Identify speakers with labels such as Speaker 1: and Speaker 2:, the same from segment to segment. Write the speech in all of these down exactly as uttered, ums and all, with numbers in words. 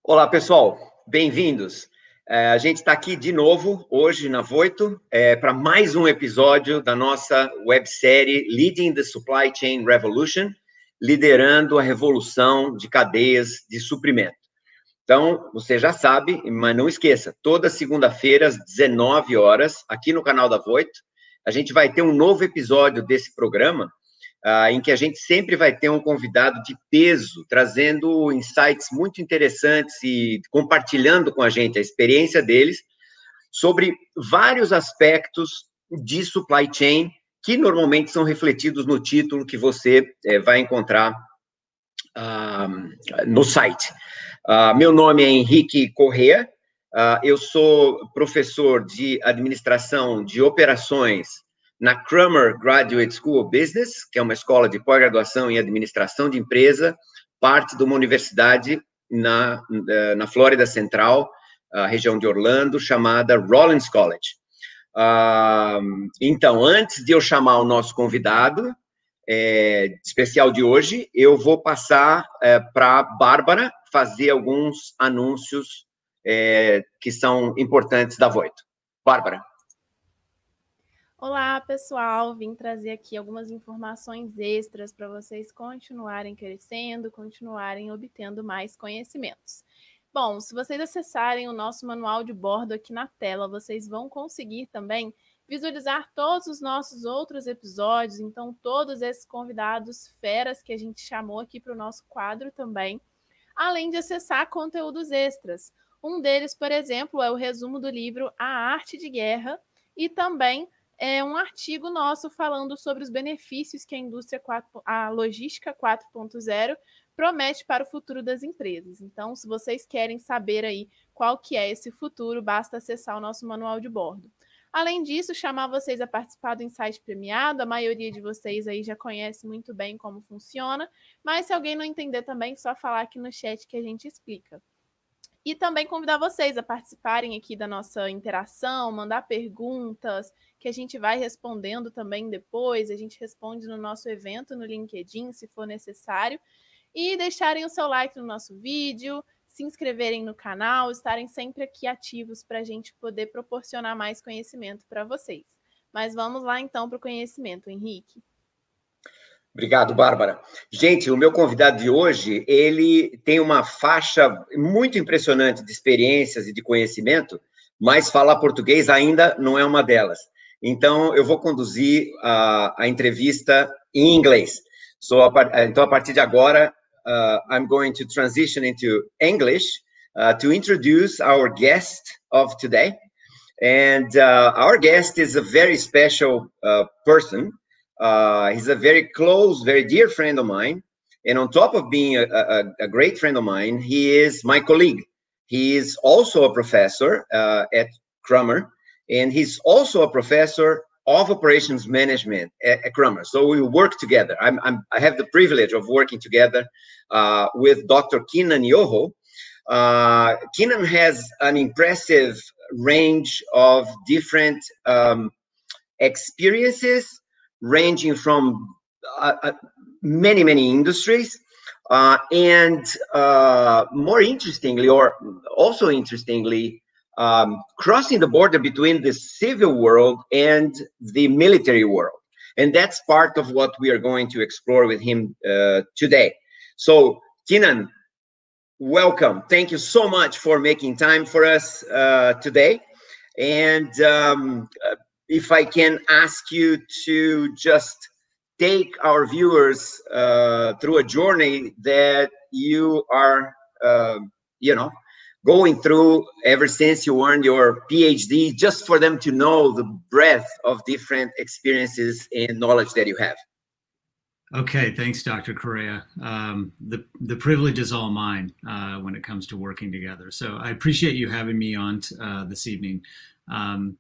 Speaker 1: Olá, pessoal, bem-vindos. É, a gente está aqui de novo, hoje na Voito, é, para mais um episódio da nossa websérie Leading the Supply Chain Revolution, liderando a revolução de cadeias de suprimento. Então, você já sabe, mas não esqueça, toda segunda-feira, às dezenove horas, aqui no canal da Voito, a gente vai ter um novo episódio desse programa, Uh, em que a gente sempre vai ter um convidado de peso, trazendo insights muito interessantes e compartilhando com a gente a experiência deles sobre vários aspectos de supply chain que normalmente são refletidos no título que você eh, vai encontrar uh, no site. Uh, meu nome é Henrique Corrêa, uh, eu sou professor de administração de operações na Kramer Graduate School of Business, que é uma escola de pós-graduação em administração de empresa, parte de uma universidade na, na Flórida Central, a região de Orlando, chamada Rollins College. Uh, então, antes de eu chamar o nosso convidado é, especial de hoje, eu vou passar é, para a Bárbara fazer alguns anúncios é, que são importantes da Voito. Bárbara.
Speaker 2: Olá, pessoal! Vim trazer aqui algumas informações extras para vocês continuarem crescendo, continuarem obtendo mais conhecimentos. Bom, se vocês acessarem o nosso manual de bordo aqui na tela, vocês vão conseguir também visualizar todos os nossos outros episódios, então todos esses convidados feras que a gente chamou aqui para o nosso quadro também, além de acessar conteúdos extras. Um deles, por exemplo, é o resumo do livro A Arte de Guerra e também é um artigo nosso falando sobre os benefícios que a indústria quatro, a logística quatro ponto zero promete para o futuro das empresas. Então, se vocês querem saber aí qual que é esse futuro, basta acessar o nosso manual de bordo. Além disso, chamar vocês a participar do Insight Premiado, a maioria de vocês aí já conhece muito bem como funciona, mas se alguém não entender também, é só falar aqui no chat que a gente explica. E também convidar vocês a participarem aqui da nossa interação, mandar perguntas, que a gente vai respondendo também depois, a gente responde no nosso evento no LinkedIn, se for necessário, e deixarem o seu like no nosso vídeo, se inscreverem no canal, estarem sempre aqui ativos para a gente poder proporcionar mais conhecimento para vocês. Mas vamos lá então para o conhecimento, Henrique.
Speaker 1: Obrigado, Bárbara. Gente, o meu convidado de hoje, ele tem uma faixa muito impressionante de experiências e de conhecimento, mas falar português ainda não é uma delas. Então, eu vou conduzir a, a entrevista em inglês. So, a, então, a partir de agora, uh, I'm going to transition into English uh, to introduce our guest of today. And uh, our guest is a very special uh, person. Uh, he's a very close, very dear friend of mine. And on top of being a, a, a great friend of mine, he is my colleague. He is also a professor uh, at Kramer, and he's also a professor of operations management at, at Kramer. So we work together. I'm, I'm, I have the privilege of working together uh, with Doctor Keenan Yoho. Uh, Keenan has an impressive range of different um, experiences, ranging from uh, uh, many, many industries. Uh, and uh, more interestingly, or also interestingly, um, crossing the border between the civil world and the military world. And that's part of what we are going to explore with him uh, today. So, Keenan, welcome. Thank you so much for making time for us uh, today. And um, if I can ask you to just take our viewers uh, through a journey that you are, uh, you know, going through ever since you earned your PhD, just for them to know the breadth of different experiences and knowledge that you have.
Speaker 3: Okay, thanks, Doctor Corrêa. Um, the, the privilege is all mine uh, when it comes to working together. So I appreciate you having me on uh, this evening. Um,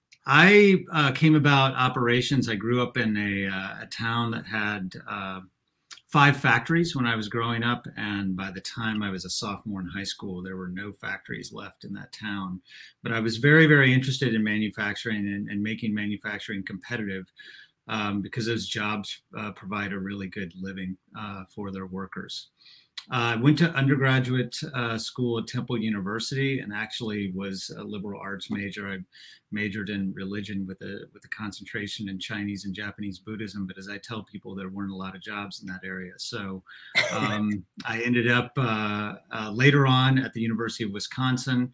Speaker 3: I uh, came about operations. I grew up in a, uh, a town that had uh, five factories when I was growing up. And by the time I was a sophomore in high school, there were no factories left in that town. But I was very, very interested in manufacturing and, and making manufacturing competitive um, because those jobs uh, provide a really good living uh, for their workers. I went to undergraduate uh, school at Temple University and actually was a liberal arts major. I majored in religion with a with a concentration in Chinese and Japanese Buddhism. But as I tell people, there weren't a lot of jobs in that area. So um, I ended up uh, uh, later on at the University of Wisconsin,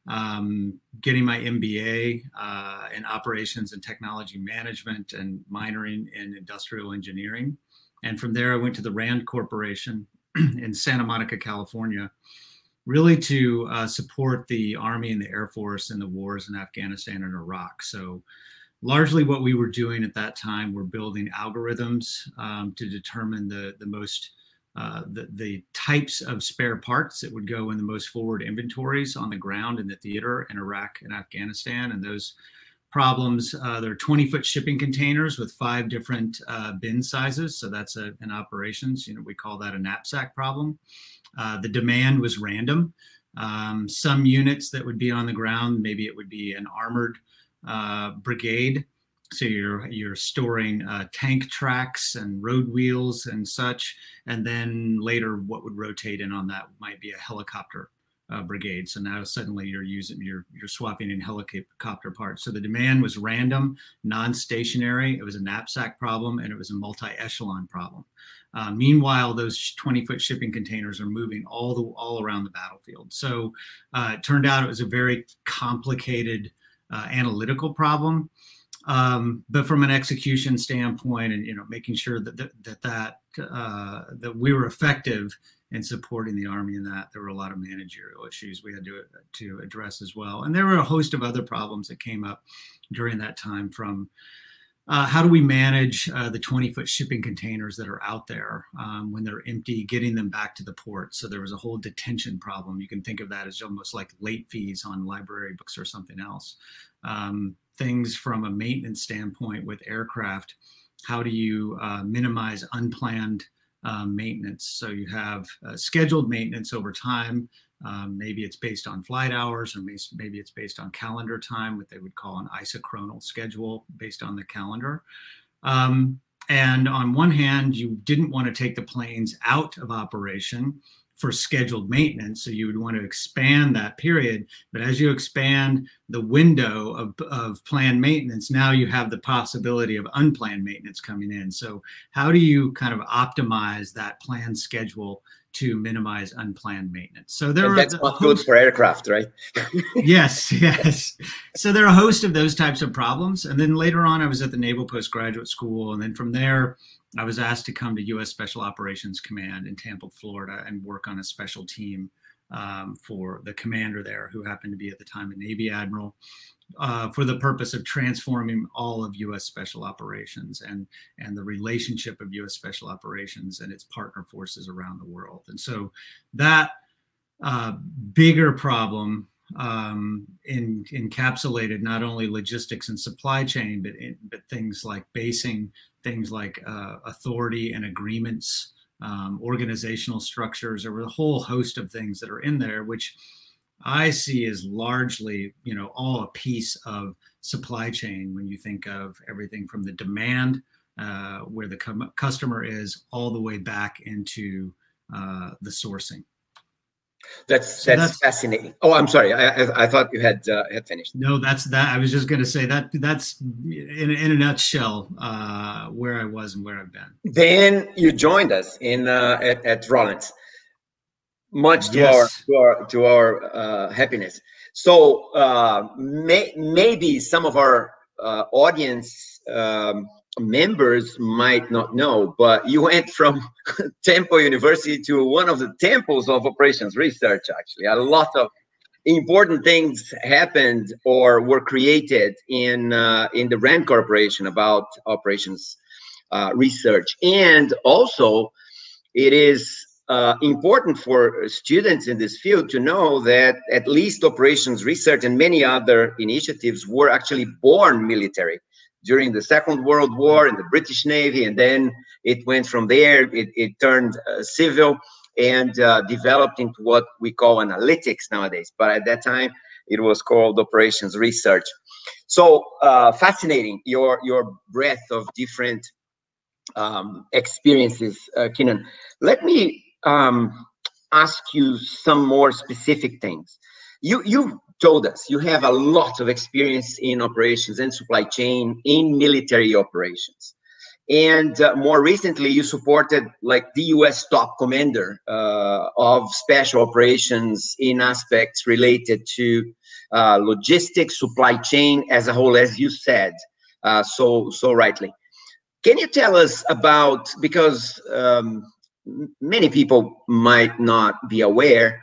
Speaker 3: um, getting my M B A uh, in operations and technology management and minoring in industrial engineering. And from there, I went to the Rand Corporation in Santa Monica, California, really to uh, support the Army and the Air Force in the wars in Afghanistan and Iraq. So largely what we were doing at that time, we're building algorithms um, to determine the, the most, uh, the, the types of spare parts that would go in the most forward inventories on the ground in the theater in Iraq and Afghanistan. And those problems, uh, there are twenty foot shipping containers with five different uh, bin sizes. So that's a, an operations, you know, we call that a knapsack problem. Uh, the demand was random. Um, some units that would be on the ground, maybe it would be an armored uh, brigade. So you're, you're storing uh, tank tracks and road wheels and such. And then later what would rotate in on that might be a helicopter Uh, brigade. So now suddenly you're using, you're, you're swapping in helicopter parts. So the demand was random, non-stationary. It was a knapsack problem, and it was a multi-echelon problem. Uh, meanwhile, those twenty foot shipping containers are moving all the all around the battlefield. So uh, it turned out it was a very complicated uh, analytical problem. Um, but from an execution standpoint, and you know, making sure that that that that, uh, that we were effective in supporting the Army in that, there were a lot of managerial issues we had to to address as well, and there were a host of other problems that came up during that time. From uh, how do we manage uh, the twenty foot shipping containers that are out there um, when they're empty, getting them back to the port? So there was a whole detention problem. You can think of that as almost like late fees on library books or something else. Um, things from a maintenance standpoint with aircraft, how do you uh, minimize unplanned uh, maintenance? So you have uh, scheduled maintenance over time. Um, maybe it's based on flight hours, or maybe it's based on calendar time, what they would call an isochronal schedule based on the calendar. Um, and on one hand, you didn't want to take the planes out of operation for scheduled maintenance, so you would want to expand that period. But as you expand the window of, of planned maintenance, now you have the possibility of unplanned maintenance coming in. So how do you kind of optimize that planned schedule to minimize unplanned maintenance? So there
Speaker 1: and
Speaker 3: are
Speaker 1: that's not good for aircraft, right?
Speaker 3: Yes, yes. So there are a host of those types of problems. And then later on, I was at the Naval Postgraduate School, and then from there, I was asked to come to U S Special Operations Command in Tampa, Florida, and work on a special team um, for the commander there, who happened to be at the time a Navy admiral, uh, for the purpose of transforming all of U S Special Operations and, and the relationship of U S Special Operations and its partner forces around the world. And so that uh, bigger problem um, in, encapsulated not only logistics and supply chain, but, in, but things like basing, things like uh, authority and agreements, um, organizational structures. There were a whole host of things that are in there, which I see as largely, you know, all a piece of supply chain when you think of everything from the demand, uh, where the com- customer is, all the way back into uh, the sourcing.
Speaker 1: That's,
Speaker 3: so
Speaker 1: that's
Speaker 3: that's
Speaker 1: fascinating. Oh, I'm sorry. I I, I thought you had uh, had finished.
Speaker 3: No, that's that. I was just going to say that that's in in a nutshell uh, where I was and where I've been.
Speaker 1: Then you joined us in uh, at, at Rollins, much to
Speaker 3: Yes.
Speaker 1: our to our to our uh, happiness. So uh, may, maybe some of our uh, audience um, members might not know, but you went from Temple University to one of the temples of operations research. Actually, a lot of important things happened or were created in uh, in the Rand Corporation about operations uh, research. And also, it is uh, important for students in this field to know that at least operations research and many other initiatives were actually born military during the Second World War in the British Navy, and then it went from there, it, it turned uh, civil and uh, developed into what we call analytics nowadays. But at that time, it was called operations research. So uh, fascinating, your, your breadth of different um, experiences, uh, Keenan. Let me um, ask you some more specific things. You, you told us you have a lot of experience in operations and supply chain in military operations. And uh, more recently, you supported like the U S top commander uh, of special operations in aspects related to uh, logistics, supply chain as a whole, as you said, uh, so so rightly. Can you tell us about, because um, many people might not be aware,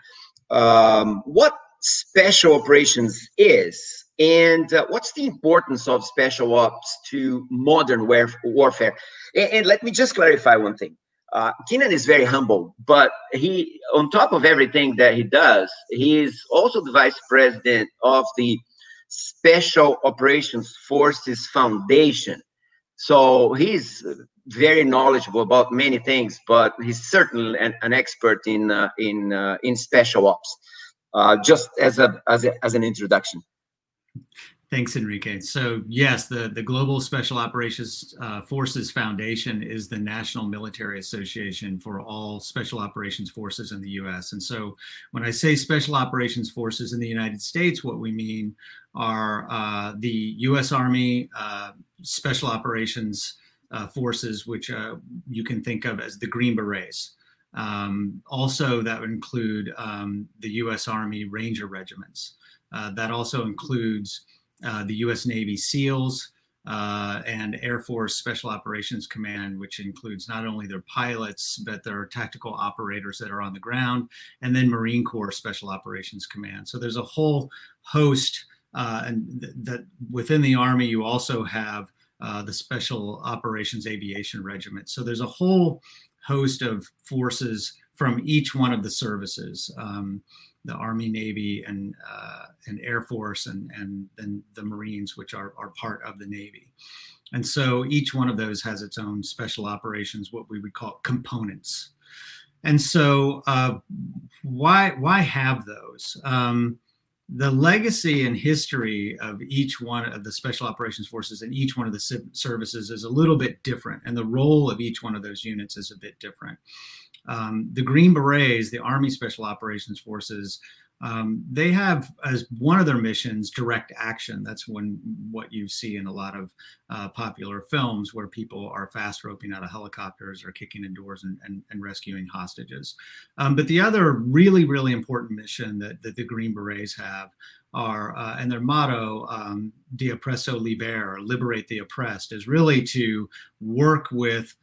Speaker 1: um, what special operations is? And uh, what's the importance of special ops to modern warfare? And, and let me just clarify one thing. Uh, Keenan is very humble, but he, on top of everything that he does, he is also the vice president of the Special Operations Forces Foundation. So he's very knowledgeable about many things, but he's certainly an, an expert in uh, in uh, in special ops. Uh, just as a as a, as an introduction.
Speaker 3: Thanks, Enrique. So yes, the, the Global Special Operations uh, Forces Foundation is the national military association for all special operations forces in the U S. And so when I say special operations forces in the United States, what we mean are uh, the U S Army uh, Special Operations uh, Forces, which uh, you can think of as the Green Berets. Um, also, that would include um, the U S Army Ranger Regiments. Uh, that also includes uh, the U S Navy SEALs uh, and Air Force Special Operations Command, which includes not only their pilots, but their tactical operators that are on the ground, and then Marine Corps Special Operations Command. So there's a whole host, uh, and th that within the Army, you also have uh, the Special Operations Aviation Regiment. So there's a whole host of forces from each one of the services. Um, the Army, Navy, and uh, and Air Force, and and then the Marines, which are, are part of the Navy. And so each one of those has its own special operations, what we would call components. And so uh, why, why have those? Um, the legacy and history of each one of the special operations forces and each one of the services is a little bit different, and the role of each one of those units is a bit different. Um, the Green Berets, the Army Special Operations Forces, um, they have as one of their missions direct action. That's when what you see in a lot of uh, popular films where people are fast roping out of helicopters or kicking in doors and, and, and rescuing hostages. Um, but the other really, really important mission that, that the Green Berets have are, uh, and their motto, um, De Oppresso Liber, or liberate the oppressed, is really to work with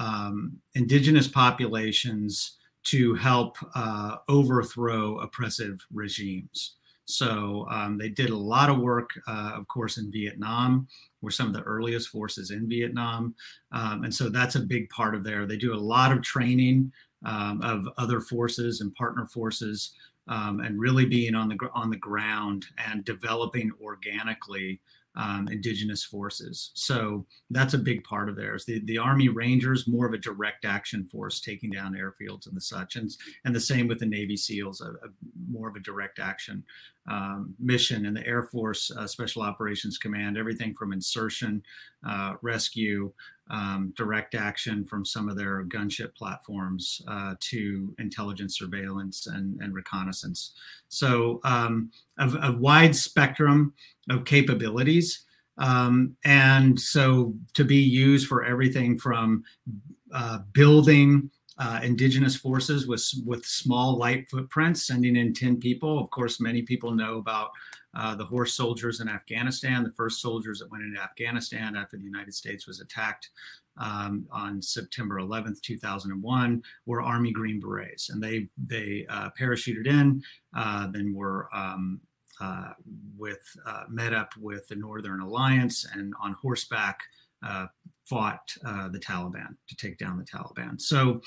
Speaker 3: Um, indigenous populations to help uh, overthrow oppressive regimes. So um, they did a lot of work, uh, of course, in Vietnam. We're some of the earliest forces in Vietnam. Um, and so that's a big part of there. They do a lot of training um, of other forces and partner forces, um, and really being on the, on the ground and developing organically Um, indigenous forces. So that's a big part of theirs. The, the Army Rangers, more of a direct action force, taking down airfields and the such. And, and the same with the Navy SEALs, a, a more of a direct action um, mission. And the Air Force uh, Special Operations Command, everything from insertion, uh, rescue, um, direct action from some of their gunship platforms uh, to intelligence surveillance and, and reconnaissance. So um, a, a wide spectrum of capabilities. Um, and so to be used for everything from uh, building uh, indigenous forces with, with small light footprints, sending in ten people. Of course, many people know about uh, the horse soldiers in Afghanistan, the first soldiers that went into Afghanistan after the United States was attacked um, on September eleventh, two thousand one, were Army Green Berets. And they, they uh, parachuted in, uh, then were um, Uh, with uh, met up with the Northern Alliance, and on horseback uh, fought uh, the Taliban to take down the Taliban. So,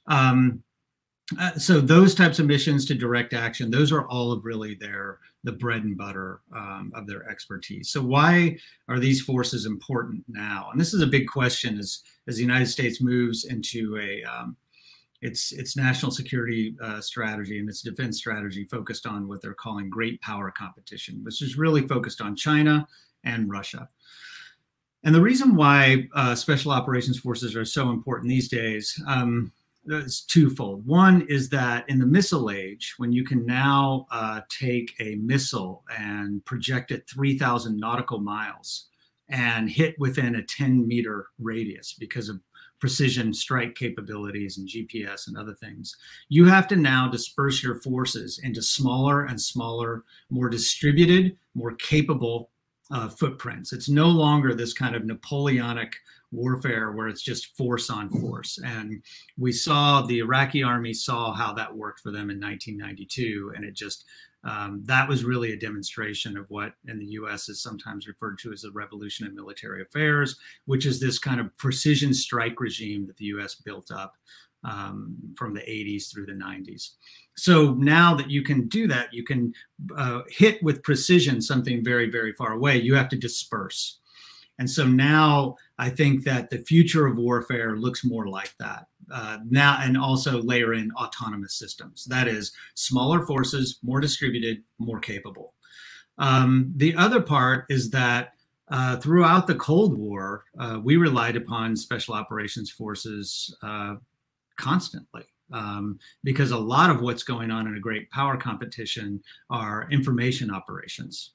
Speaker 3: um, uh, so those types of missions to direct action, those are all of really their the bread and butter um, of their expertise. So why are these forces important now? And this is a big question as as the United States moves into a um, Its, its national security uh, strategy and its defense strategy focused on what they're calling great power competition, which is really focused on China and Russia. And the reason why uh, special operations forces are so important these days, um, it's twofold. One is that in the missile age, when you can now uh, take a missile and project it three thousand nautical miles and hit within a ten meter radius because of precision strike capabilities and G P S and other things, you have to now disperse your forces into smaller and smaller, more distributed, more capable uh, footprints. It's no longer this kind of Napoleonic warfare where it's just force on force. And we saw, the Iraqi army saw how that worked for them in nineteen ninety-two, and it just Um, that was really a demonstration of what in the U S is sometimes referred to as the revolution in military affairs, which is this kind of precision strike regime that the U S built up um, from the eighties through the nineties. So now that you can do that, you can uh, hit with precision something very, very far away. You have to disperse. And so now I think that the future of warfare looks more like that. Uh, now, and also layer in autonomous systems. That is smaller forces, more distributed, more capable. Um, the other part is that uh, throughout the Cold War, uh, we relied upon special operations forces uh, constantly. Um, because a lot of what's going on in a great power competition are information operations.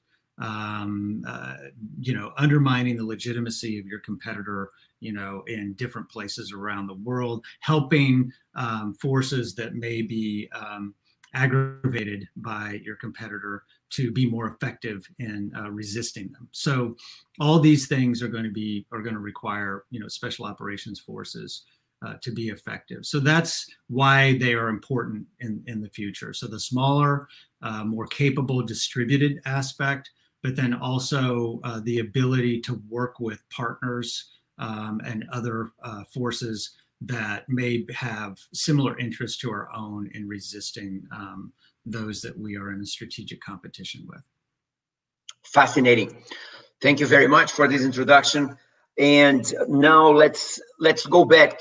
Speaker 3: Um, uh, you know, undermining the legitimacy of your competitor, you know, in different places around the world, helping um, forces that may be um, aggravated by your competitor to be more effective in uh, resisting them. So all these things are going to be, are going to require, you know, special operations forces uh, to be effective. So that's why they are important in, in the future. So the smaller, uh, more capable distributed aspect, but then also uh, the ability to work with partners um, and other uh, forces that may have similar interests to our own in resisting um, those that we are in a strategic competition with.
Speaker 1: Fascinating. Thank you very much for this introduction. And now let's let's go back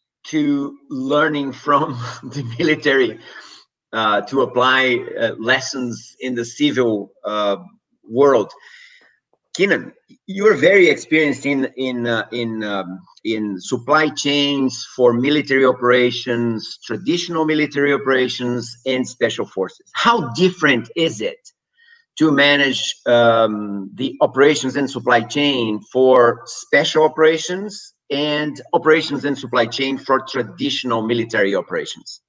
Speaker 1: to learning from the military uh, to apply uh, lessons in the civil uh, world. Keenan, you're very experienced in in uh, in um, in supply chains for military operations, traditional military operations, and special forces. How different is it to manage um, the operations and supply chain for special operations and operations and supply chain for traditional military operations?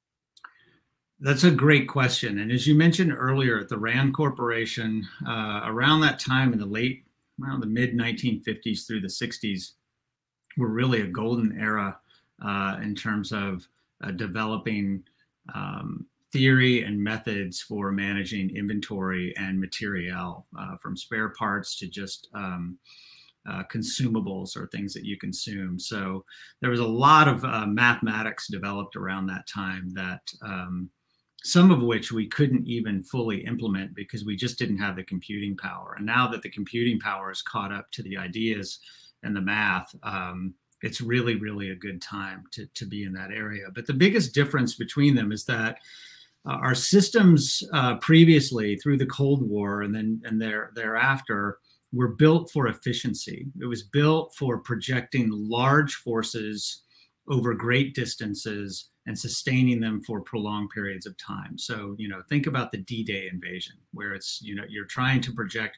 Speaker 3: That's a great question. And as you mentioned earlier, at the RAND Corporation, uh, around that time in the late, around the mid nineteen fifties through the sixties, were really a golden era uh, in terms of uh, developing um, theory and methods for managing inventory and materiel, uh, from spare parts to just um, uh, consumables or things that you consume. So there was a lot of uh, mathematics developed around that time that um, some of which we couldn't even fully implement because we just didn't have the computing power. And now that the computing power is caught up to the ideas and the math, um, it's really, really a good time to, to be in that area. But the biggest difference between them is that uh, our systems uh, previously through the Cold War and then and there, thereafter were built for efficiency. It was built for projecting large forces over great distances and sustaining them for prolonged periods of time. So, you know, think about the D-Day invasion, where it's, you know, you're trying to project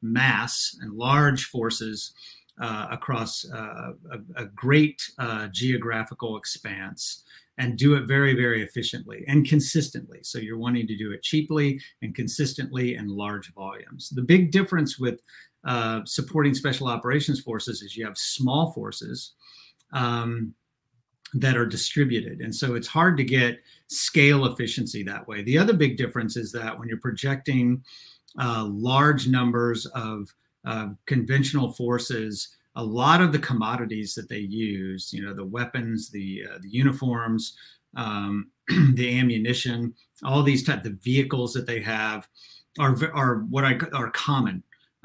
Speaker 3: mass and large forces uh, across uh, a, a great uh, geographical expanse and do it very, very efficiently and consistently. So you're wanting to do it cheaply and consistently in large volumes. The big difference with uh, supporting special operations forces is you have small forces um, that are distributed. And so it's hard to get scale efficiency that way. The other big difference is that when you're projecting uh, large numbers of uh, conventional forces, a lot of the commodities that they use, you know, the weapons, the, uh, the uniforms, um, the ammunition, all these types of vehicles that they have are, are what I are common.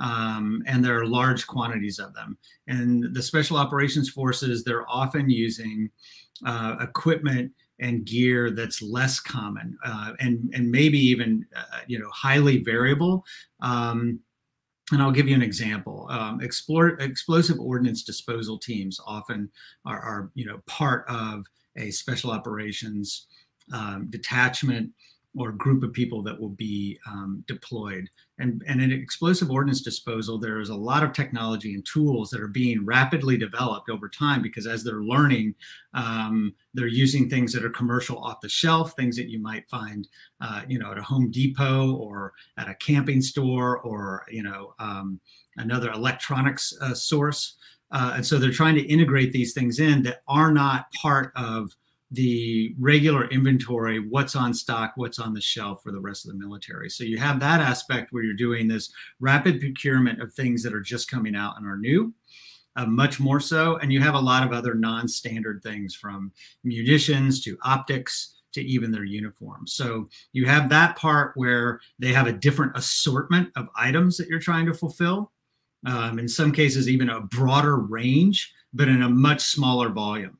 Speaker 3: Um, and there are large quantities of them. And the special operations forces, they're often using uh, equipment and gear that's less common uh, and, and maybe even, uh, you know, highly variable. Um, and I'll give you an example. Um, explore, explosive ordnance disposal teams often are, are, you know, part of a special operations um, detachment or group of people that will be um, deployed. And, and in explosive ordnance disposal, there is a lot of technology and tools that are being rapidly developed over time, because as they're learning, um, they're using things that are commercial off the shelf, things that you might find, uh, you know, at a Home Depot or at a camping store or, you know, um, another electronics uh, source. Uh, and so they're trying to integrate these things in that are not part of the regular inventory, what's on stock, what's on the shelf for the rest of the military. So you have that aspect where you're doing this rapid procurement of things that are just coming out and are new, uh, much more so. And you have a lot of other non-standard things, from munitions to optics to even their uniforms. So you have that part where they have a different assortment of items that you're trying to fulfill. Um, in some cases, even a broader range, but in a much smaller volume.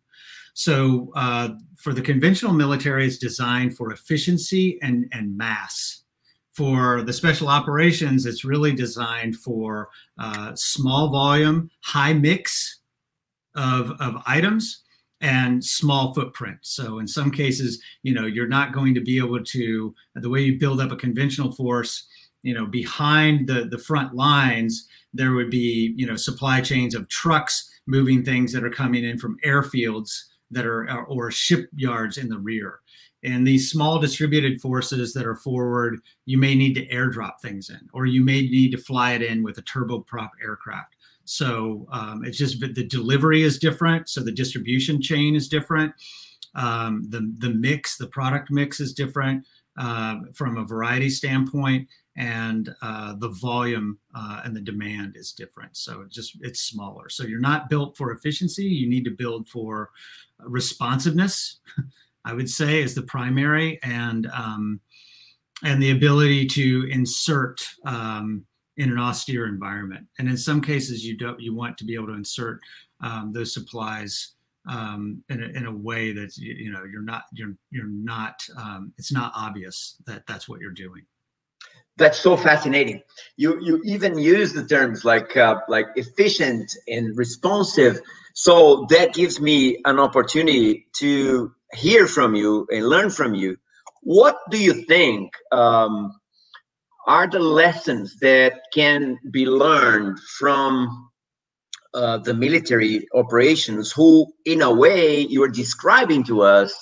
Speaker 3: So uh, for the conventional military, it's designed for efficiency and, and mass. For the special operations, it's really designed for uh, small volume, high mix of, of items and small footprint. So in some cases, you know, you're not going to be able to, the way you build up a conventional force, you know, behind the, the front lines, there would be, you know, supply chains of trucks moving things that are coming in from airfields that are, or shipyards in the rear. And these small distributed forces that are forward, you may need to airdrop things in, or you may need to fly it in with a turboprop aircraft. So um, it's just, the delivery is different. So the distribution chain is different. Um, the, the mix, the product mix is different uh, from a variety standpoint. And uh, the volume uh, and the demand is different. So it's just, it's smaller. So you're not built for efficiency. You need to build for responsiveness, I would say, is the primary, and um, and the ability to insert um, in an austere environment. And in some cases, you don't, you want to be able to insert um, those supplies um, in a, in a way that, you know, you're not, you're, you're not, um, it's not obvious that that's what you're doing.
Speaker 1: That's so fascinating. You you even use the terms like uh, like efficient and responsive. So that gives me an opportunity to hear from you and learn from you. What do you think um, are the lessons that can be learned from uh, the military operations, who, in a way, you are describing to us,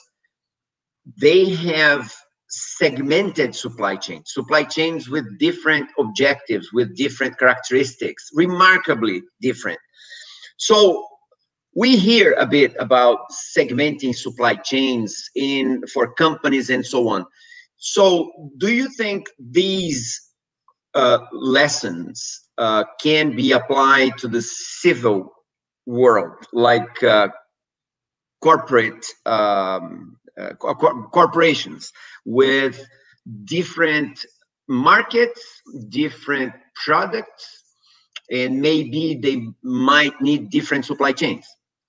Speaker 1: they have segmented supply chains, supply chains with different objectives, with different characteristics, remarkably different. So we hear a bit about segmenting supply chains in for companies and so on. So do you think these uh, lessons uh, can be applied to the civil world, like uh, corporate um, Uh, co corporations with different markets, different products, and maybe they might need different supply chains?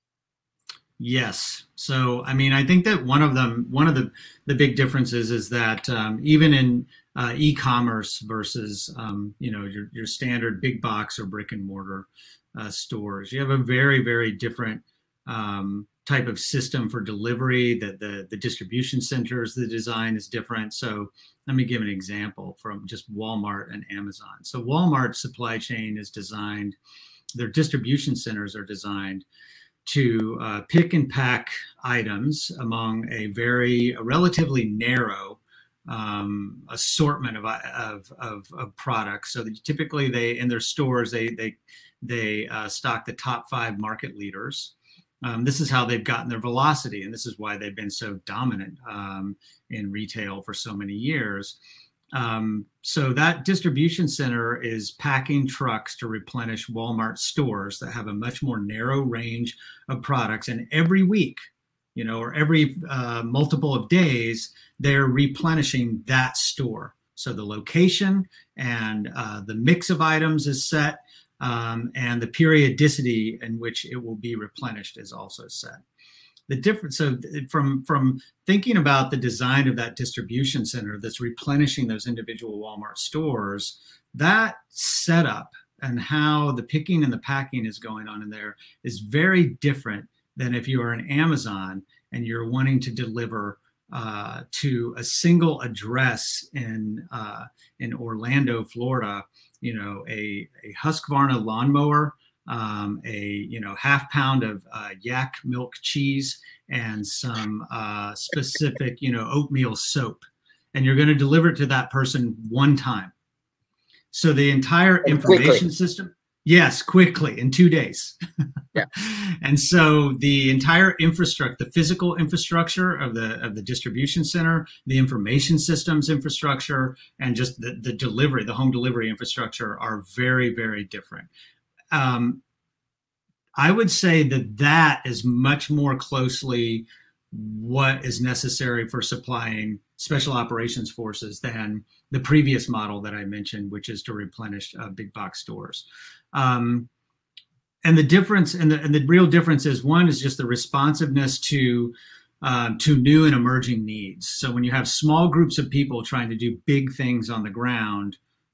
Speaker 3: Yes. So, I mean, I think that one of them, one of the, the big differences is that um, even in uh, e-commerce versus, um, you know, your, your standard big box or brick and mortar uh, stores, you have a very, very different um, type of system for delivery. That the, the distribution centers, the design is different. So let me give an example from just Walmart and Amazon. So Walmart's supply chain is designed, their distribution centers are designed to uh, pick and pack items among a very a relatively narrow um, assortment of, of, of, of products. So that typically they, in their stores, they, they, they uh, stock the top five market leaders. Um, this is how they've gotten their velocity, and this is why they've been so dominant um, in retail for so many years. Um, so that distribution center is packing trucks to replenish Walmart stores that have a much more narrow range of products. And every week, you know, or every uh, multiple of days, they're replenishing that store. So the location and uh, the mix of items is set. Um, and the periodicity in which it will be replenished is also set. The difference, so from, from thinking about the design of that distribution center that's replenishing those individual Walmart stores, that setup and how the picking and the packing is going on in there is very different than if you are an Amazon and you're wanting to deliver uh, to a single address in uh, in Orlando, Florida, you know, a, a Husqvarna lawnmower, um, a you know half pound of uh, yak milk cheese, and some uh, specific you know oatmeal soap, and you're going to deliver it to that person one time. So the entire information quickly. system, yes, quickly in two days. Yeah. And so the entire infrastructure, the physical infrastructure of the of the distribution center, the information systems infrastructure, and just the, the delivery, the home delivery infrastructure are very, very different. Um, I would say that that is much more closely what is necessary for supplying special operations forces than the previous model that I mentioned, which is to replenish uh, big box stores. Um, and the difference, and the, and the real difference is, one is just the responsiveness to uh, to new and emerging needs. So when you have small groups of people trying to do big things on the ground,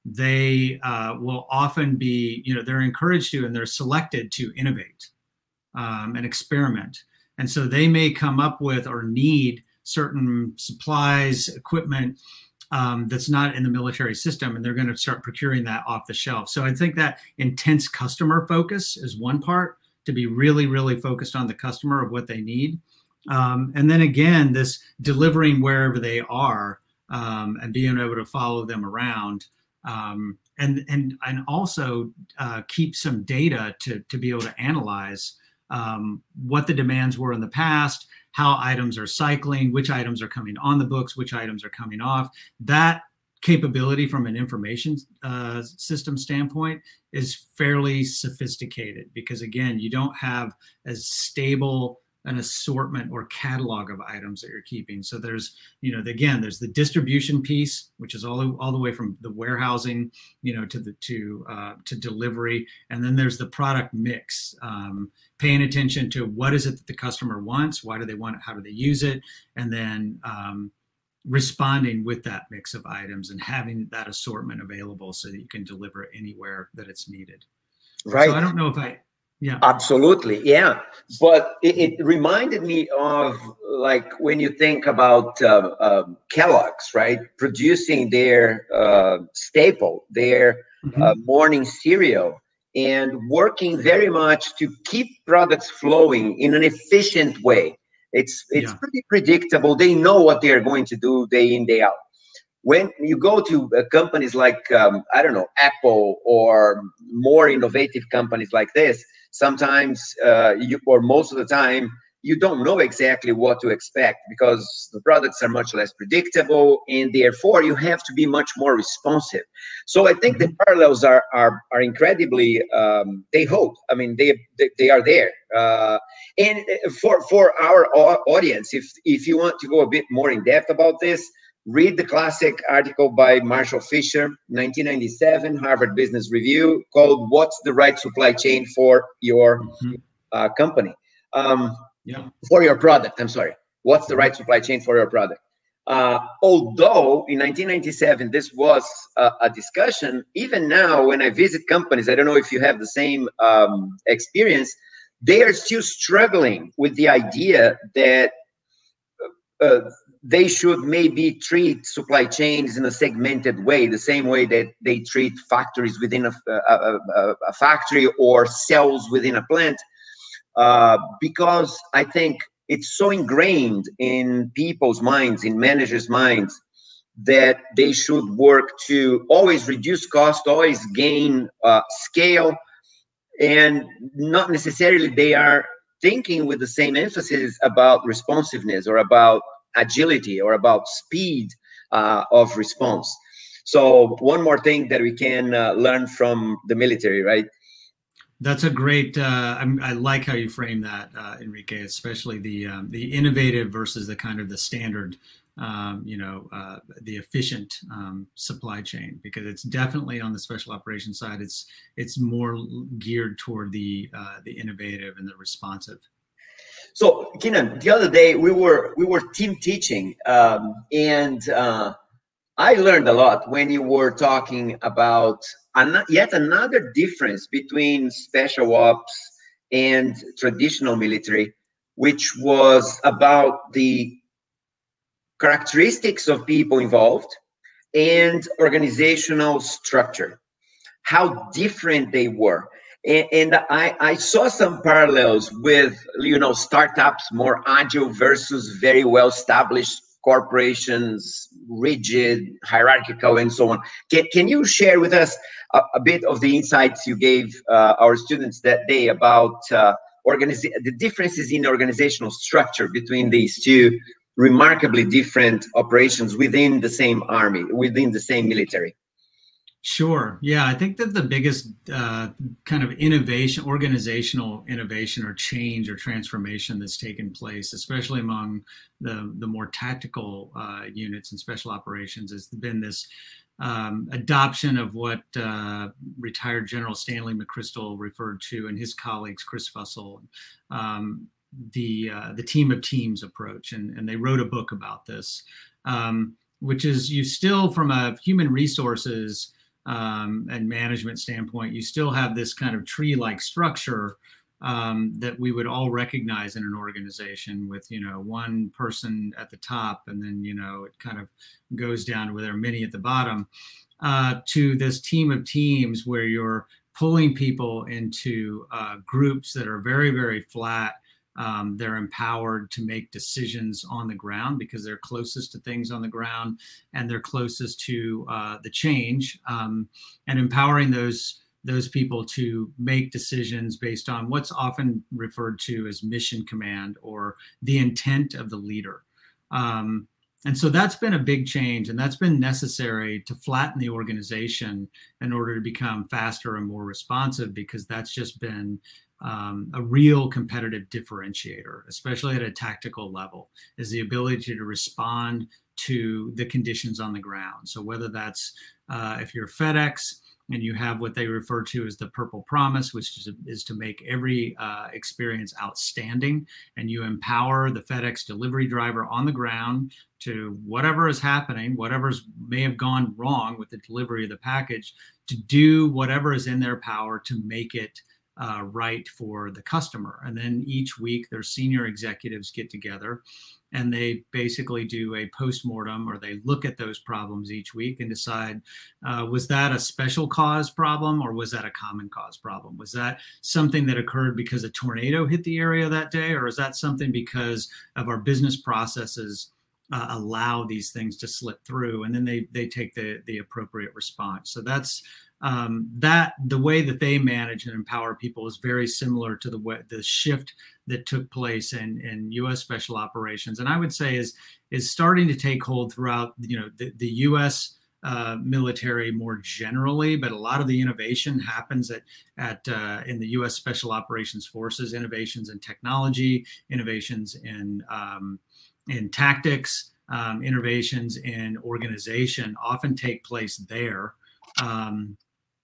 Speaker 3: they uh, will often be, you know, they're encouraged to, and they're selected to innovate um, and experiment. And so they may come up with or need certain supplies, equipment um, that's not in the military system, and they're going to start procuring that off the shelf. So I think that intense customer focus is one part, to be really, really focused on the customer of what they need. Um, and then again, this delivering wherever they are um, and being able to follow them around. Um, and, and, and also uh, keep some data to, to be able to analyze um, what the demands were in the past, how items are cycling, which items are coming on the books, which items are coming off. That capability from an information uh, system standpoint is fairly sophisticated, because again, you don't have as stable an assortment or catalog of items that you're keeping. So there's, you know, again, there's the distribution piece, which is all, all the way from the warehousing, you know, to the to uh, to delivery, and then there's the product mix. Um, paying attention to what is it that the customer wants, why do they want it, how do they use it, and then um, responding with that mix of items and having that assortment available so that you can deliver it anywhere that it's needed.
Speaker 1: Right.
Speaker 3: So I don't know if I. Yeah,
Speaker 1: absolutely. Yeah. But it, it reminded me of, like, when you think about uh, uh, Kellogg's, right? Producing their uh, staple, their mm-hmm. uh, morning cereal, and working very much to keep products flowing in an efficient way. It's, it's yeah. pretty predictable. They know what they're going to do day in, day out. When you go to uh, companies like, um, I don't know, Apple, or more innovative companies like this, sometimes uh, you, or most of the time, you don't know exactly what to expect, because the products are much less predictable, and therefore you have to be much more responsive. So I think the parallels are are, are incredibly, um, they hold. I mean, they they, they are there. Uh, and for for our audience, if if you want to go a bit more in depth about this, read the classic article by Marshall Fisher, nineteen ninety-seven, Harvard Business Review, called "What's the Right Supply Chain for Your mm-hmm. uh, Company?" Um, yeah. For your product, I'm sorry. What's the right supply chain for your product? Uh, although in nineteen ninety-seven, this was a, a discussion, even now when I visit companies, I don't know if you have the same um, experience, they are still struggling with the idea that uh, they should maybe treat supply chains in a segmented way, the same way that they treat factories within a, a, a, a factory, or cells within a plant. Uh, because I think it's so ingrained in people's minds, in managers' minds, that they should work to always reduce cost, always gain uh, scale, and not necessarily they are thinking with the same emphasis about responsiveness, or about agility, or about speed uh, of response. So one more thing that we can uh, learn from the military, right?
Speaker 3: That's a great. Uh, I'm, I like how you frame that, uh, Enrique. Especially the um, the innovative versus the kind of the standard, um, you know, uh, the efficient um, supply chain. Because it's definitely on the special operations side. It's it's more geared toward the uh, the innovative and the responsive.
Speaker 1: So, Keenan, the other day we were we were team teaching, um, and uh, I learned a lot when you were talking about an yet another difference between special ops and traditional military, which was about the characteristics of people involved and organizational structure, how different they were. And, and I, I saw some parallels with, you know, startups, more agile versus very well-established corporations, rigid, hierarchical, and so on. Can, can you share with us a, a bit of the insights you gave uh, our students that day about uh, organiza- the differences in organizational structure between these two remarkably different operations within the same army, within the same military?
Speaker 3: Sure. Yeah, I think that the biggest uh, kind of innovation, organizational innovation or change or transformation that's taken place, especially among the, the more tactical uh, units and special operations, has been this um, adoption of what uh, retired General Stanley McChrystal referred to and his colleagues, Chris Fussell, um, the uh, the team of teams approach. And, and they wrote a book about this, um, which is you still, from a human resources Um, and management standpoint, you still have this kind of tree-like structure um, that we would all recognize in an organization with, you know, one person at the top, and then, you know, it kind of goes down to where there are many at the bottom, uh, to this team of teams where you're pulling people into uh, groups that are very, very flat. Um, they're empowered to make decisions on the ground because they're closest to things on the ground, and they're closest to uh, the change, um, and empowering those those people to make decisions based on what's often referred to as mission command or the intent of the leader. Um, and so that's been a big change, and that's been necessary to flatten the organization in order to become faster and more responsive, because that's just been Um, a real competitive differentiator, especially at a tactical level, is the ability to respond to the conditions on the ground. So whether that's uh, if you're FedEx and you have what they refer to as the Purple Promise, which is, is to make every uh, experience outstanding, and you empower the FedEx delivery driver on the ground to whatever is happening, whatever's may have gone wrong with the delivery of the package, to do whatever is in their power to make it Uh, right for the customer. And then each week their senior executives get together and they basically do a postmortem, or they look at those problems each week and decide, uh, was that a special cause problem, or was that a common cause problem? Was that something that occurred because a tornado hit the area that day, or is that something because of our business processes uh, allow these things to slip through? And then they they take the the appropriate response. So that's Um, that the way that they manage and empower people is very similar to the way the shift that took place in, in U S special operations, and I would say is is starting to take hold throughout, you know, the, the U S uh, military more generally, but a lot of the innovation happens at at uh, in the U S Special Operations Forces. Innovations in technology, innovations in um, in tactics, um, innovations in organization often take place there. Um,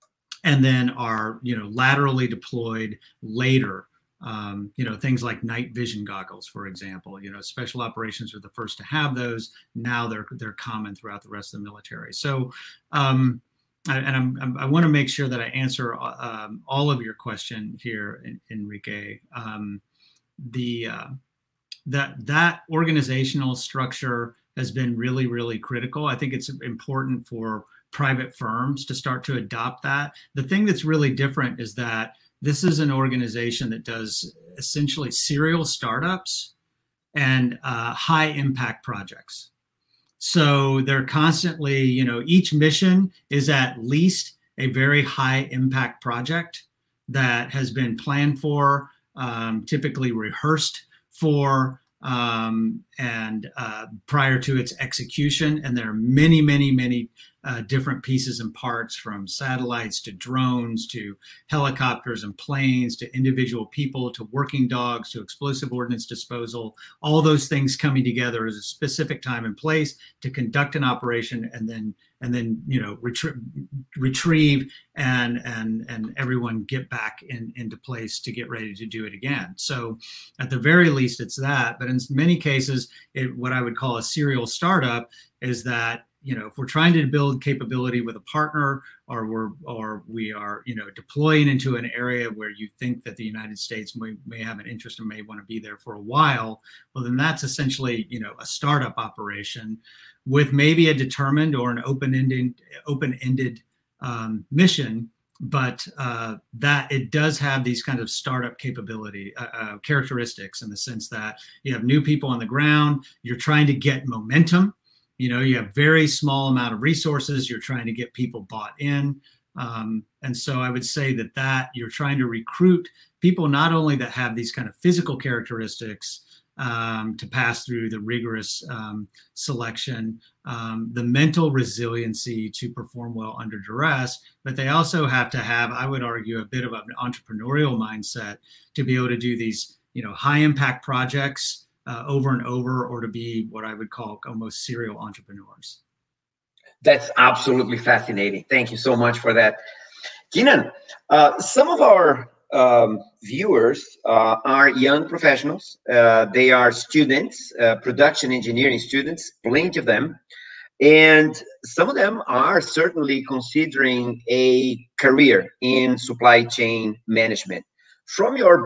Speaker 3: and then are, you know, laterally deployed later. Um, you know, things like night vision goggles, for example. You know, special operations are the first to have those. Now they're they're common throughout the rest of the military. So, um, I, and I'm, I'm, I want to make sure that I answer um, all of your question here, Enrique. Um, the uh, that that organizational structure has been really, really critical. I think it's important for private firms to start to adopt that. The thing that's really different is that this is an organization that does essentially serial startups and uh, high impact projects. So they're constantly, you know, each mission is at least a very high impact project that has been planned for, um, typically rehearsed for, um, and uh, prior to its execution. And there are many, many, many uh, different pieces and parts, from satellites to drones to helicopters and planes to individual people to working dogs to explosive ordnance disposal, all those things coming together at a specific time and place to conduct an operation, and then and then you know retrie retrieve and and and everyone get back in into place to get ready to do it again. So at the very least it's that, but in many cases it, what I would call a serial startup is that you know, if we're trying to build capability with a partner, or we're, or we are, you know, deploying into an area where you think that the United States may, may have an interest and may want to be there for a while, well, then that's essentially, you know, a startup operation with maybe a determined or an open-ended, open-ended um, mission, but uh, that it does have these kind of startup capability uh, uh, characteristics, in the sense that you have new people on the ground, you're trying to get momentum, you know, you have very small amount of resources, you're trying to get people bought in. Um, and so I would say that that you're trying to recruit people not only that have these kind of physical characteristics um, to pass through the rigorous um, selection, um, the mental resiliency to perform well under duress, but they also have to have, I would argue, a bit of an entrepreneurial mindset to be able to do these, you know, high impact projects uh, over and over, or to be what I would call almost serial entrepreneurs.
Speaker 1: That's absolutely fascinating. Thank you so much for that. Keenan, uh, some of our um, viewers uh, are young professionals. Uh, they are students, uh, production engineering students, plenty of them. And some of them are certainly considering a career in supply chain management. From your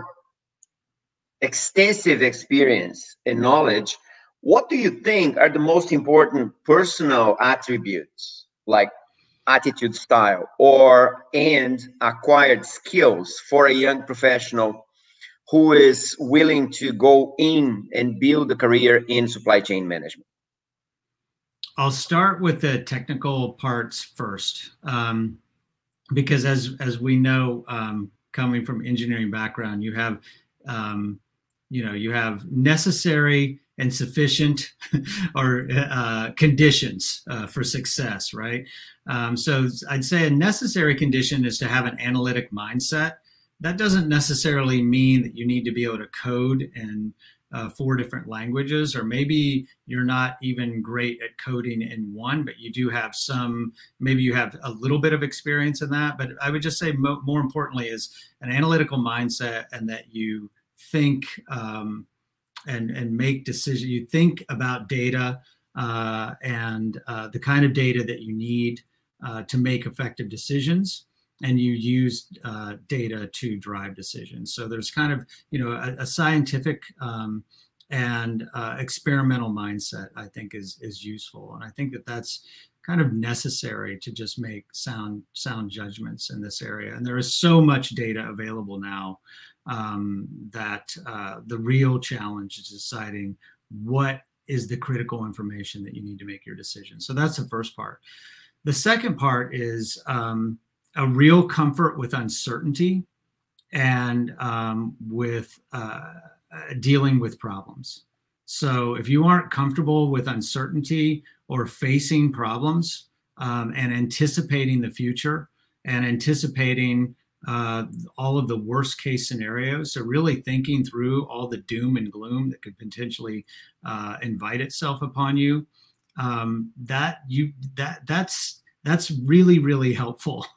Speaker 1: extensive experience and knowledge, what do you think are the most important personal attributes, like attitude, style, or and acquired skills for a young professional who is willing to go in and build a career in supply chain management?
Speaker 3: I'll start with the technical parts first, um, because as as we know, um, coming from engineering background, you have um, you know you have necessary and sufficient or uh, conditions uh, for success, right? Um, so I'd say a necessary condition is to have an analytic mindset. That doesn't necessarily mean that you need to be able to code in uh, four different languages, or maybe you're not even great at coding in one, but you do have some, maybe you have a little bit of experience in that. But I would just say mo more importantly is an analytical mindset, and that you think um, and, and make decisions. You think about data uh, and uh, the kind of data that you need uh, to make effective decisions, and you use uh, data to drive decisions. So there's kind of, you know, a, a scientific um, and uh, experimental mindset, I think, is is useful. And I think that that's kind of necessary to just make sound sound judgments in this area. And there is so much data available now um, that uh, the real challenge is deciding what is the critical information that you need to make your decision. So that's the first part. The second part is um, a real comfort with uncertainty and um, with uh, dealing with problems. So if you aren't comfortable with uncertainty or facing problems um, and anticipating the future and anticipating uh, all of the worst case scenarios, so really thinking through all the doom and gloom that could potentially uh, invite itself upon you, um, that you that that's that's really, really helpful.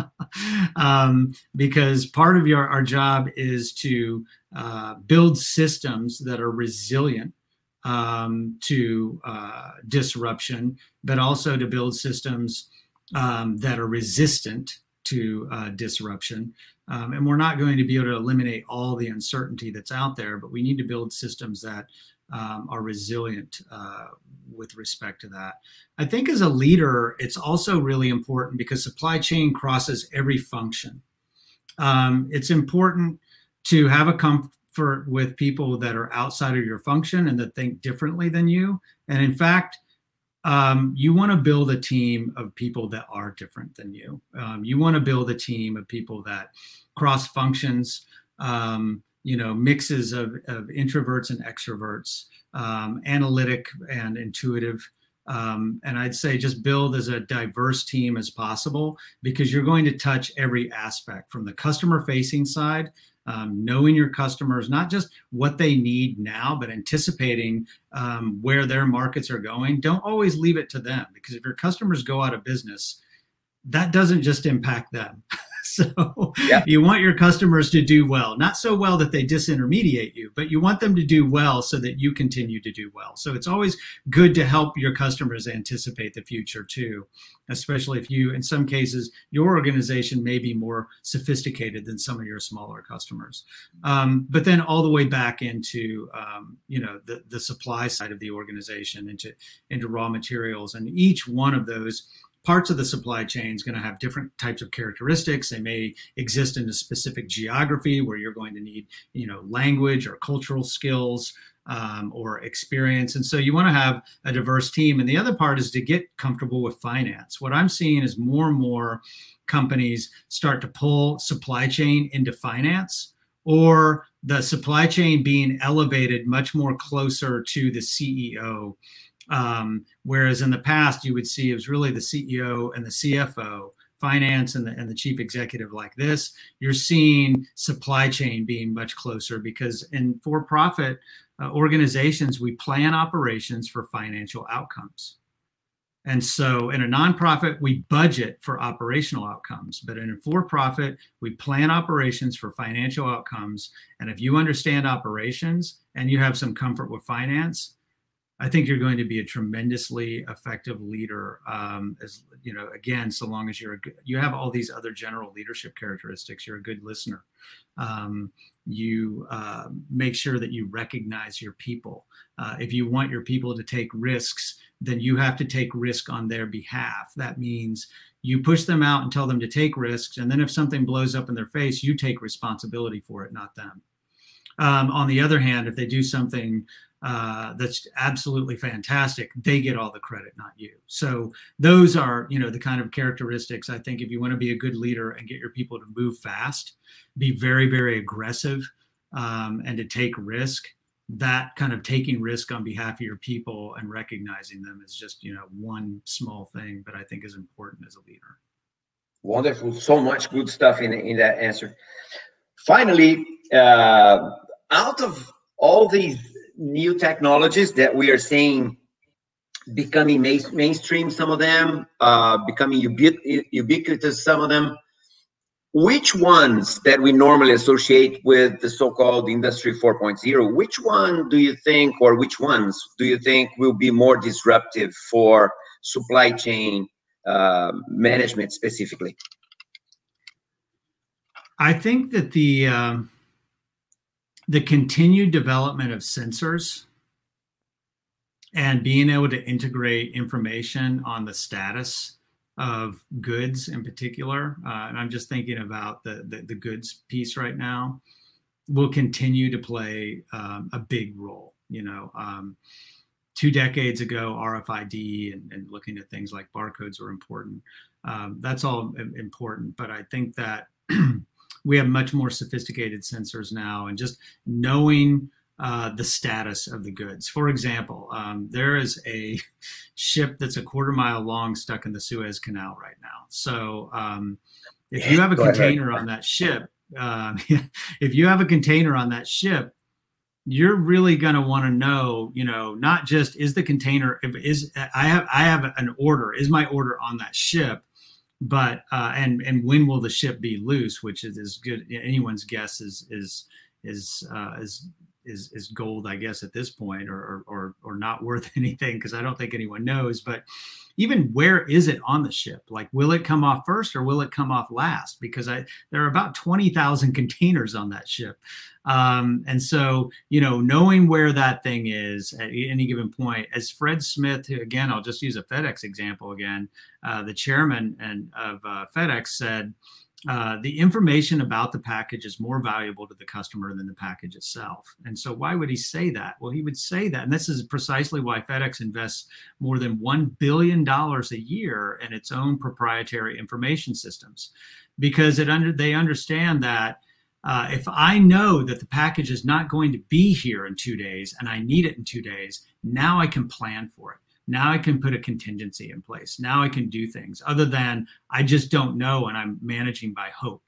Speaker 3: um, because part of your our job is to uh, build systems that are resilient um, to uh, disruption, but also to build systems um, that are resistant to uh, disruption. Um, and we're not going to be able to eliminate all the uncertainty that's out there, but we need to build systems that um, are resilient uh, with respect to that. I think as a leader, it's also really important because supply chain crosses every function. Um, it's important to have a comfort with people that are outside of your function and that think differently than you. And in fact, um, you want to build a team of people that are different than you. Um, you want to build a team of people that cross functions, um, you know, mixes of, of introverts and extroverts, um, analytic and intuitive. Um, and I'd say just build as a diverse team as possible, because you're going to touch every aspect from the customer facing side, um, knowing your customers, not just what they need now, but anticipating um, where their markets are going. Don't always leave it to them, because if your customers go out of business, that doesn't just impact them. So
Speaker 1: yeah.
Speaker 3: You want your customers to do well, not so well that they disintermediate you, but you want them to do well so that you continue to do well. So it's always good to help your customers anticipate the future too, especially if you, in some cases, your organization may be more sophisticated than some of your smaller customers. Um, but then all the way back into, um, you know, the, the supply side of the organization, into, into raw materials, and each one of those parts of the supply chain is going to have different types of characteristics. They may exist in a specific geography where you're going to need, you know, language or cultural skills um, or experience. And so you want to have a diverse team. And the other part is to get comfortable with finance. What I'm seeing is more and more companies start to pull supply chain into finance, or the supply chain being elevated much more closer to the C E O. Um, whereas in the past, you would see it was really the C E O and the C F O, finance and the, and the chief executive like this. You're seeing supply chain being much closer, because in for-profit uh, organizations, we plan operations for financial outcomes. And so in a nonprofit, we budget for operational outcomes, but in a for-profit, we plan operations for financial outcomes. And if you understand operations and you have some comfort with finance, I think you're going to be a tremendously effective leader. Um, as you know, again, so long as you're a good, you have all these other general leadership characteristics. You're a good listener. Um, you uh, make sure that you recognize your people. Uh, if you want your people to take risks, then you have to take risk on their behalf. That means you push them out and tell them to take risks, and then if something blows up in their face, you take responsibility for it, not them. Um, on the other hand, if they do something uh, that's absolutely fantastic, they get all the credit, not you. So those are, you know, the kind of characteristics. I think if you want to be a good leader and get your people to move fast, be very, very aggressive, um, and to take risk, that kind of taking risk on behalf of your people and recognizing them is just, you know, one small thing, but I think is important as a leader.
Speaker 1: Wonderful. So much good stuff in, in that answer. Finally, uh, out of all these new technologies that we are seeing becoming main, mainstream, some of them uh, becoming ubiqu ubiquitous, some of them, which ones that we normally associate with the so-called Industry four point oh, which one do you think, or which ones do you think will be more disruptive for supply chain uh, management specifically?
Speaker 3: I think that the um, the continued development of sensors and being able to integrate information on the status of goods in particular, uh, and I'm just thinking about the, the, the goods piece right now, will continue to play um, a big role. You know, um, two decades ago, R F I D and, and looking at things like barcodes were important. Um, that's all important, but I think that we have much more sophisticated sensors now, and just knowing uh, the status of the goods. For example, um, there is a ship that's a quarter mile long stuck in the Suez Canal right now. So um, if you have a container on that ship, uh, if you have a container on that ship, you're really going to want to know, you know, not just is the container, if is I have I have an order, is my order on that ship? But uh, and and when will the ship be loose? Which is as good anyone's guess is is is uh, is is is gold, I guess, at this point, or or or not worth anything, because I don't think anyone knows. But even where is it on the ship? Like, will it come off first or will it come off last? Because I there are about twenty thousand containers on that ship, um, and so you know, knowing where that thing is at any given point. As Fred Smith, who, again, I'll just use a FedEx example again, uh, the chairman and of uh, FedEx said, Uh, the information about the package is more valuable to the customer than the package itself. And so why would he say that? Well, he would say that, and this is precisely why FedEx invests more than one billion dollars a year in its own proprietary information systems, because it under, they understand that uh, if I know that the package is not going to be here in two days and I need it in two days, now I can plan for it. Now I can put a contingency in place. Now I can do things other than I just don't know and I'm managing by hope.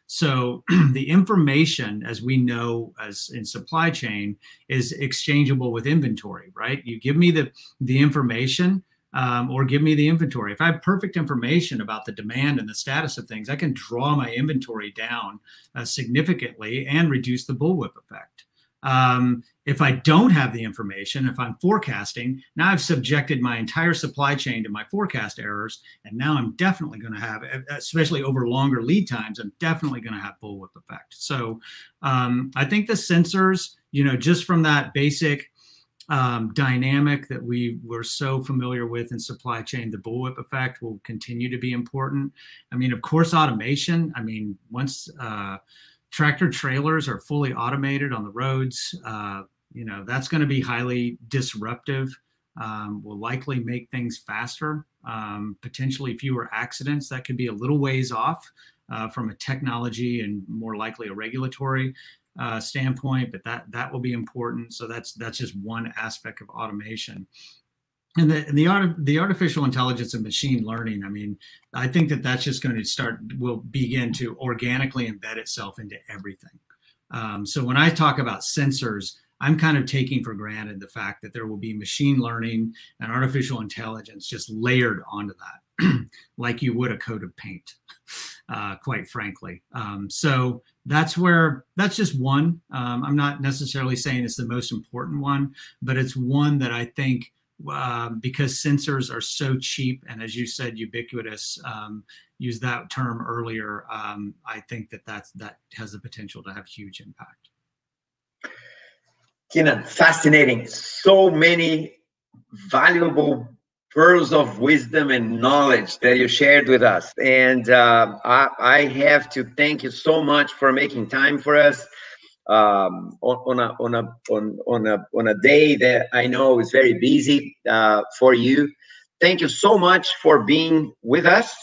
Speaker 3: So the information, as we know as in supply chain, is exchangeable with inventory, right? You give me the, the information um, or give me the inventory. If I have perfect information about the demand and the status of things, I can draw my inventory down uh, significantly and reduce the bullwhip effect. Um, if I don't have the information, if I'm forecasting, now I've subjected my entire supply chain to my forecast errors, and now I'm definitely going to have, especially over longer lead times, I'm definitely going to have bullwhip effect. So um, I think the sensors, you know, just from that basic um, dynamic that we were so familiar with in supply chain, the bullwhip effect will continue to be important. I mean, of course, automation. I mean, once uh, tractor trailers are fully automated on the roads, uh, you know, that's going to be highly disruptive, um, will likely make things faster, um, potentially fewer accidents. That could be a little ways off uh, from a technology and more likely a regulatory uh, standpoint, but that that will be important. So that's that's just one aspect of automation. And the the, art, the artificial intelligence and machine learning, I mean, I think that that's just going to start, will begin to organically embed itself into everything. Um, so when I talk about sensors, I'm kind of taking for granted the fact that there will be machine learning and artificial intelligence just layered onto that, like you would a coat of paint, uh, quite frankly. Um, so that's where, that's just one. Um, I'm not necessarily saying it's the most important one, but it's one that I think, Uh, because sensors are so cheap and, as you said, ubiquitous, um, use that term earlier, um, I think that that's, that has the potential to have huge impact.
Speaker 1: Keenan, fascinating. So many valuable pearls of wisdom and knowledge that you shared with us. And uh, I, I have to thank you so much for making time for us. Um, on, on a on a on on a on a day that I know is very busy uh, for you. Thank you so much for being with us.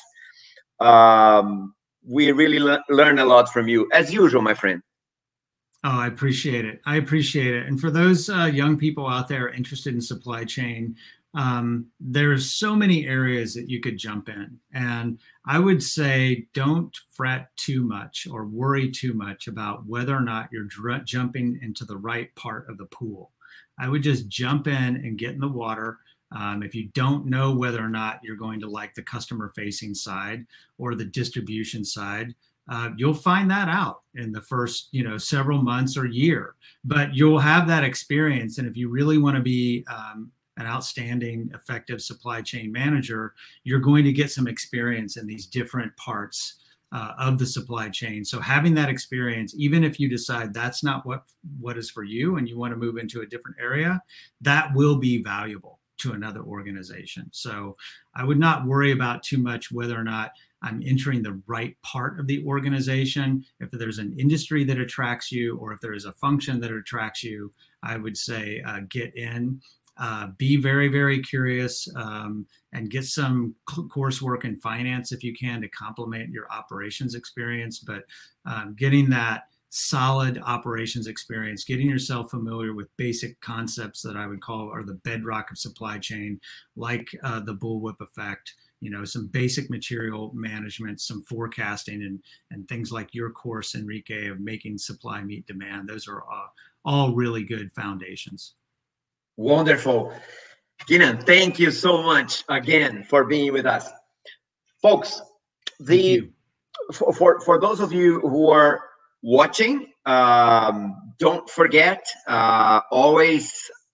Speaker 1: Um, we really le learn a lot from you, as usual, my friend.
Speaker 3: Oh, I appreciate it. I appreciate it. And for those uh, young people out there interested in supply chain, um, there's so many areas that you could jump in. And I would say don't fret too much or worry too much about whether or not you're jumping into the right part of the pool. I would just jump in and get in the water. Um, if you don't know whether or not you're going to like the customer facing side or the distribution side, Uh, you'll find that out in the first, you know, several months or year, but you'll have that experience. And if you really want to be um, an outstanding, effective supply chain manager, you're going to get some experience in these different parts uh, of the supply chain. So having that experience, even if you decide that's not what, what is for you and you want to move into a different area, that will be valuable to another organization. So I would not worry about too much whether or not I'm entering the right part of the organization. If there's an industry that attracts you, or if there is a function that attracts you, I would say uh, get in, uh, be very, very curious, um, and get some coursework in finance if you can to complement your operations experience. But um, getting that solid operations experience, getting yourself familiar with basic concepts that I would call are the bedrock of supply chain, like uh, the bullwhip effect, you know, some basic material management, some forecasting, and and things like your course, Enrique, of making supply meet demand. Those are uh, all really good foundations.
Speaker 1: Wonderful. Keenan, thank you so much again for being with us. Folks, the for, for, for those of you who are watching, um, don't forget, uh, always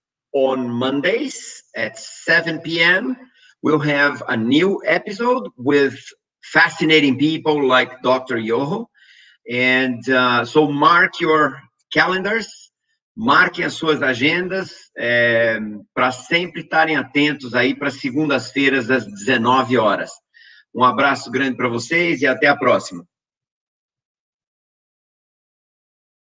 Speaker 1: on Mondays at seven p m, we'll have a new episode with fascinating people like Doctor Yoho. And uh, so mark your calendars, marquem as suas agendas, é, para sempre estarem atentos aí para segundas-feiras às dezenove horas. Um abraço grande para vocês e até a próxima.